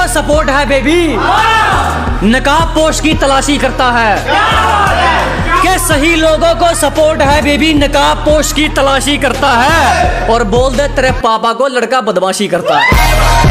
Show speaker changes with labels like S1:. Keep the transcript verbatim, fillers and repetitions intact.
S1: को सपोर्ट है बेबी, नकाब पोश की तलाशी करता है। के सही लोगों को सपोर्ट है बेबी, नकाब पोश की तलाशी करता है। और बोल दे तेरे पापा को लड़का बदमाशी करता है।